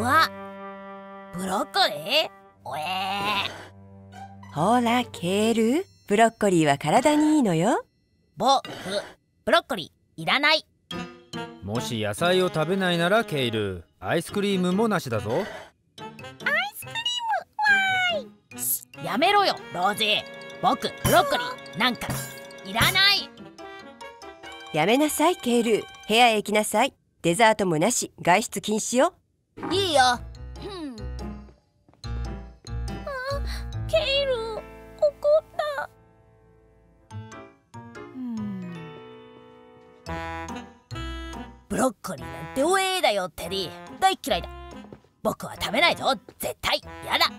わ、ブロッコリー？おえー。 ほらケール、ブロッコリーは体にいいのよ。 僕、ブロッコリーいらない。 もし野菜を食べないならケイル、アイスクリームもなしだぞ。 アイスクリーム、わーい。やめろよローズー。僕ブロッコリーなんかいらない。 やめなさいケール、部屋へ行きなさい。デザートもなし、外出禁止よ。 いいよ。ケイル、怒った。ブロッコリーなんておえーだよテリー。大嫌いだ。僕は食べないぞ、絶対やだ。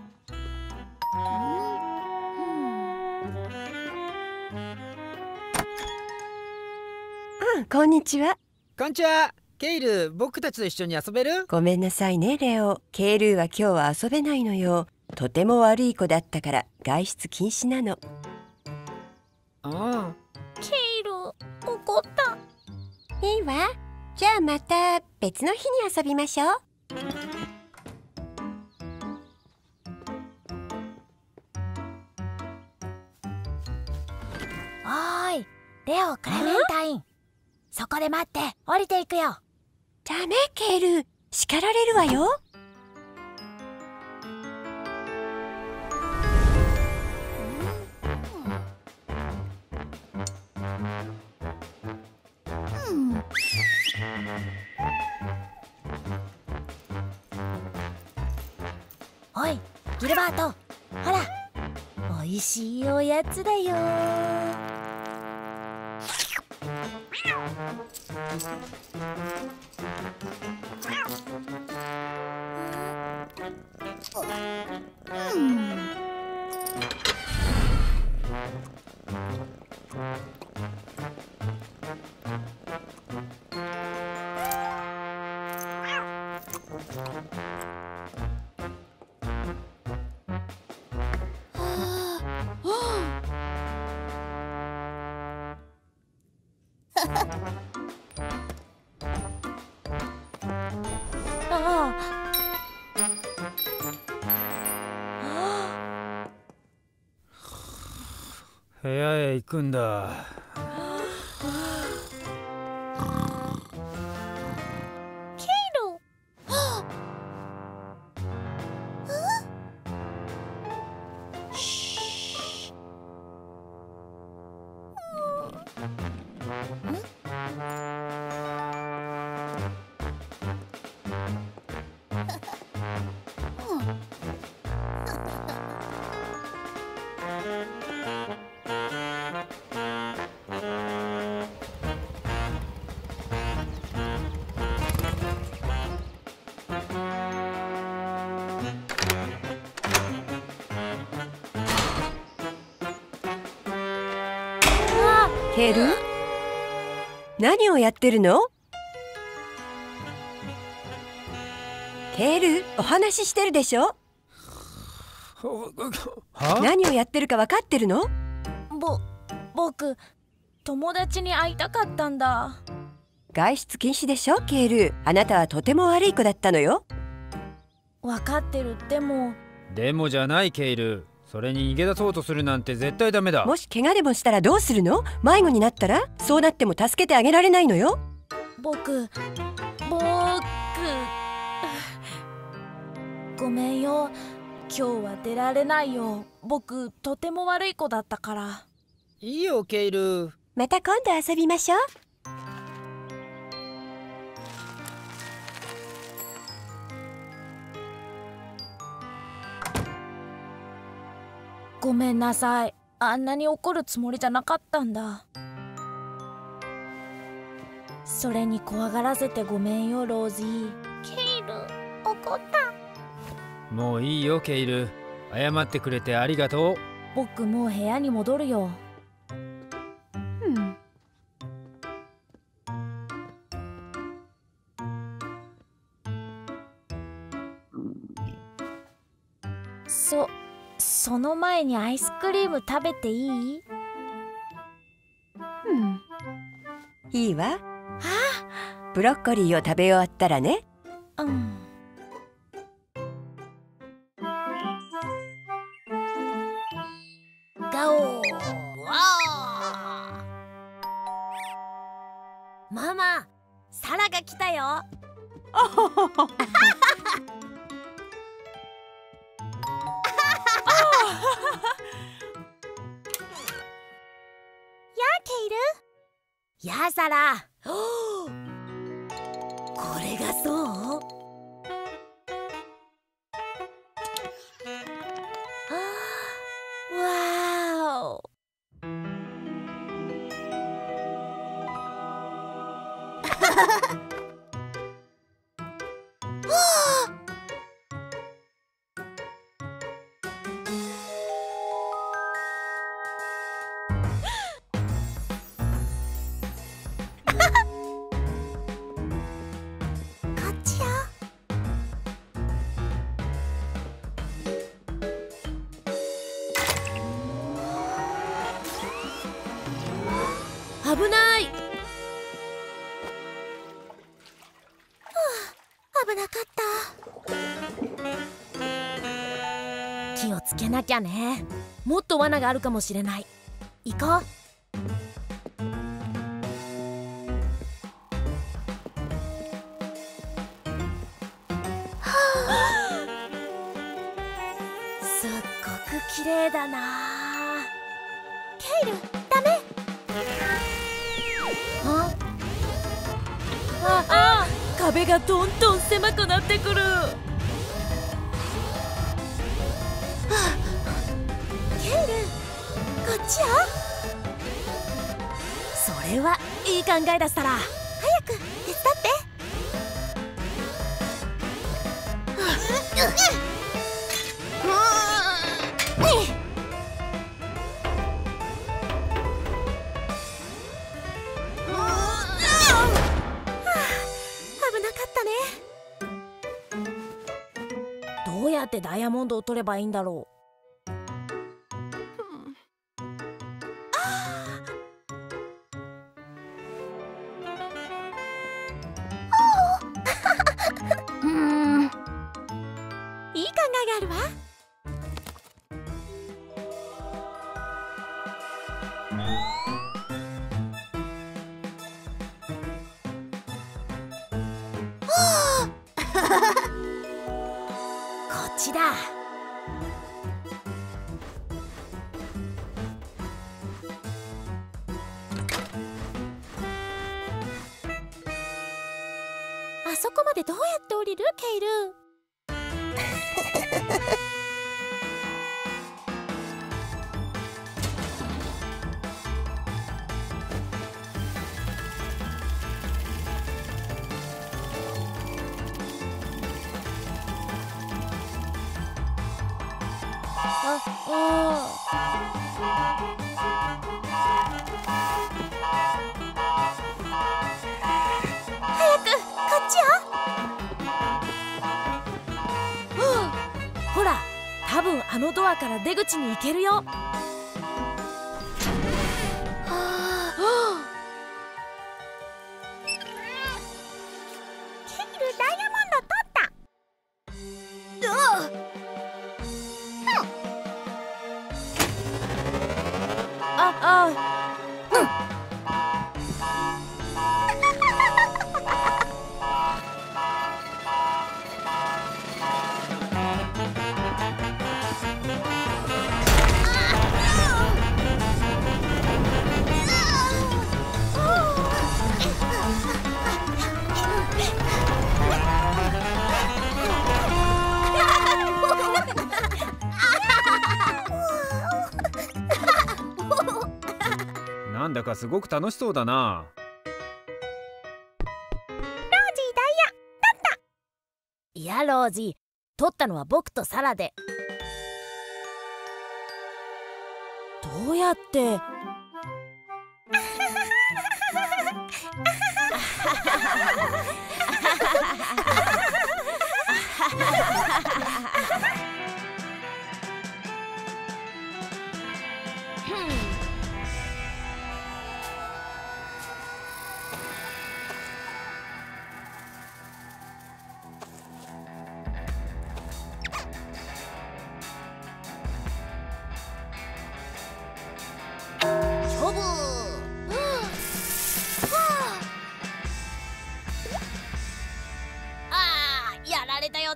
こんにちは。 こんにちは。ケイル、僕たちと一緒に遊べる？ ごめんなさいねレオ。ケールは今日は遊べないのよ。とても悪い子だったから外出禁止なの。 ケイル、怒った。 いいわ。じゃあまた別の日に遊びましょう。 おーい、レオ・クレメンタイン。そこで待って、降りていくよ。 ダメケール、叱られるわよ。 おい、ギルバート、ほら、おいしいおやつだよ。 部屋へ行くんだ。 ケイル。 ケール、何をやってるの？ケール、お話ししてるでしょ？何をやってるか分かってるの？ 僕、友達に会いたかったんだ。 外出禁止でしょケール。あなたはとても悪い子だったのよ。 分かってる。でもじゃないケイル。それに逃げ出そうとするなんて絶対ダメだ。 もし怪我でもしたらどうするの？迷子になったら？そうなっても助けてあげられないのよ。 僕ごめんよ。今日は出られないよ。僕とても悪い子だったから。 いいよケイル。 また今度遊びましょう。 ごめんなさい。あんなに怒るつもりじゃなかったんだ。それに怖がらせてごめんよローズィ。ケイル、怒った。 もういいよケイル。謝ってくれてありがとう。 僕もう部屋に戻るよ。その前にアイスクリーム食べていい？ いいわ。ブロッコリーを食べ終わったらね。 ママ、サラが来たよ。やケイル。やサラ。これがそう？わーお。危ない。危なかった。気をつけなきゃね。もっと罠があるかもしれない。行こう。すっごく綺麗だな。ケイル、ダメ。壁がどんどん狭くなってくる。ケイル、こっちよ。それはいい考えだったら。早く手伝って。どうやってダイヤモンドを取ればいいんだろう。いい考えがあるわ。こっちだ。あそこまでどうやって降りる？ケイル。早くこっちよ。ほら、多分あのドアから出口に行けるよ。ケイル、ダイヤモンド取った。 なんだかすごく楽しそうだな。 ロージー、ダイヤ取った。いや、ロージー、取ったのは僕とサラで。どうやって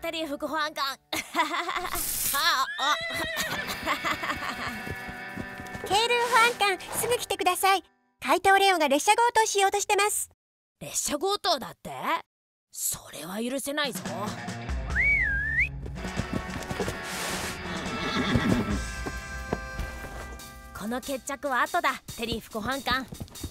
テリー副保安官。 ケイルー保安官、すぐ来てください。怪盗レオが列車強盗しようとしてます。 列車強盗だって？それは許せないぞ。この決着は後だ、テリー副保安官。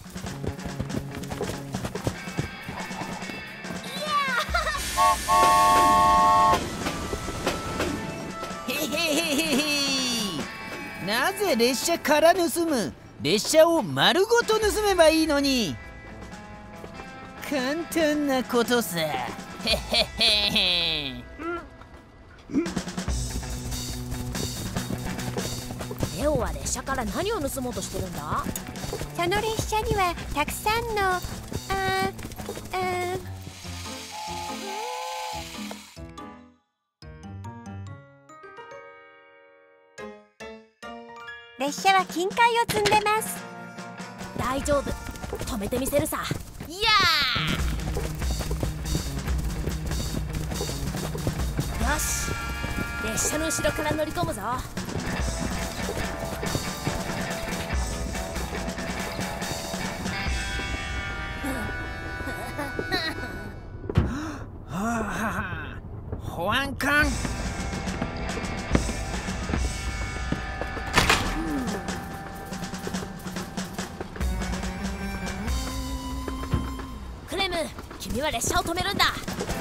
へへへへへ。なぜ列車から盗む？列車を丸ごと盗めばいいのに。簡単なことさ。へへへへ。 レオは列車から何を盗もうとしてるんだ？ その列車にはたくさんの列車は金塊を積んでます。 大丈夫、止めてみせるさ。いやー、よし、列車の後ろから乗り込むぞ。 はあはあ、保安官。 クレム、君は列車を止めるんだ。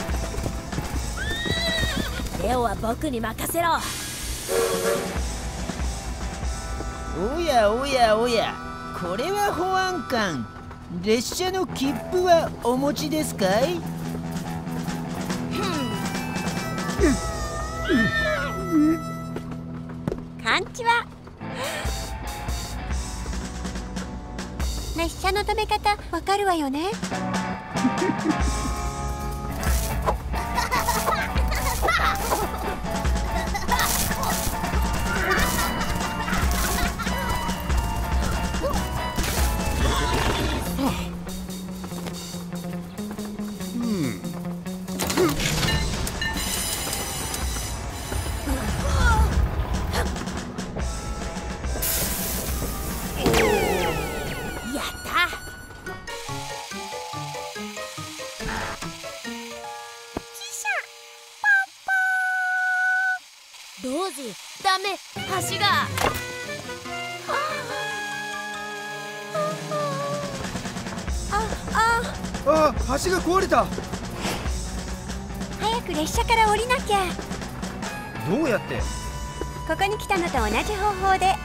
レオは僕に任せろ。 おやおやおや、これは保安官。列車の切符はお持ちですかい？ こんにちは。列車の止め方わかるわよね？ ローズ、ダメ、橋が。 あ、橋が壊れた。 早く列車から降りなきゃ。 どうやって？ ここに来たのと同じ方法で。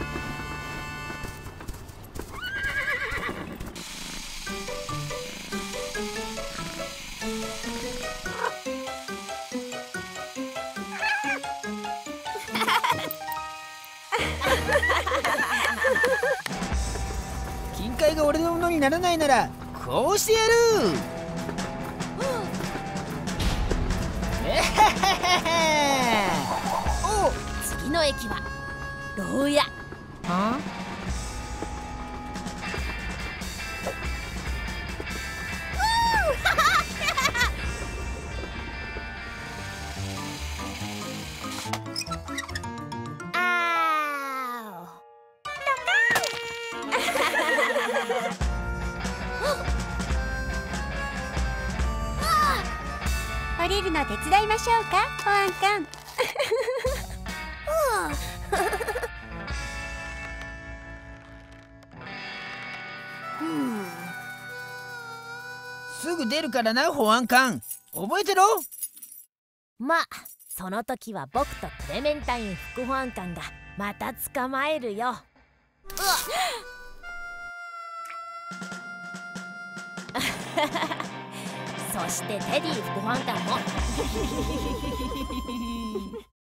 金塊が俺のものにならないならこうしてやる。 次の駅は牢屋。 は降りるの手伝いましょうか、保安官。 すぐ出るからな、保安官。覚えてろ。 まあその時は僕とクレメンタイン副保安官がまた捕まえるよ。そしてテディ副保安官も。